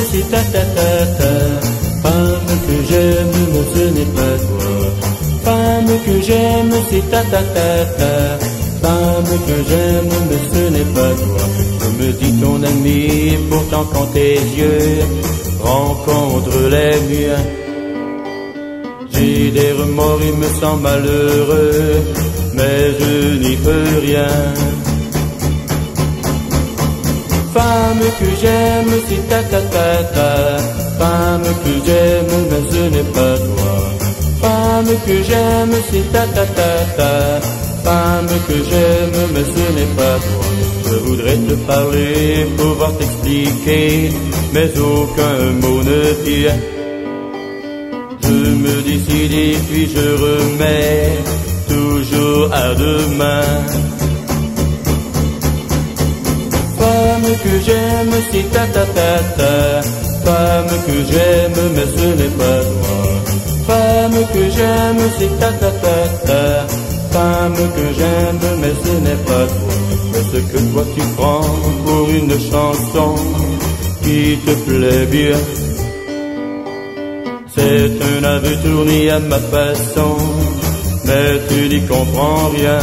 c'est ta ta ta ta. Femme que j'aime, mais ce n'est pas toi. Femme que j'aime, c'est ta ta ta ta. Femme que j'aime, mais ce n'est pas toi. Je me dis ton ami, pourtant quand tes yeux rencontrent les miens, j'ai des remords, il me sent malheureux, mais je n'y peux rien. Femme que j'aime, c'est ta ta ta ta. Femme que j'aime, mais ce n'est pas toi. Femme que j'aime, c'est ta ta ta ta. Femme que j'aime, mais ce n'est pas toi. Je voudrais te parler, pouvoir t'expliquer, mais aucun mot ne tient. Je me décide et puis je remets toujours à demain. Femme que j'aime, c'est ta ta ta ta. Femme que j'aime, mais ce n'est pas toi. Femme que j'aime, c'est ta ta ta ta. Femme que j'aime, mais ce n'est pas toi. Mais ce que toi tu prends pour une chanson qui te plaît bien, c'est un aveu tourné à ma façon, mais tu n'y comprends rien.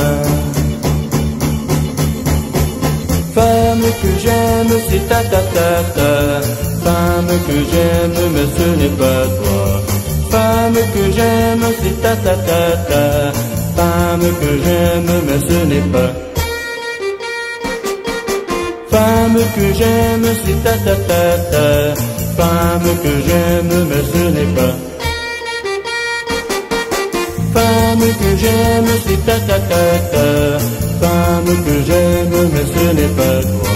Femme que j'aime, c'est ta ta ta ta. Femme que j'aime, mais ce n'est pas toi. Femme que j'aime, c'est ta ta ta ta. Femme que j'aime, mais ce n'est pas. Femme que j'aime, c'est ta ta ta ta. Femme que j'aime, mais ce n'est pas. Femme que j'aime, c'est ta ta ta ta. Femme que j'aime, mais ce n'est pas toi.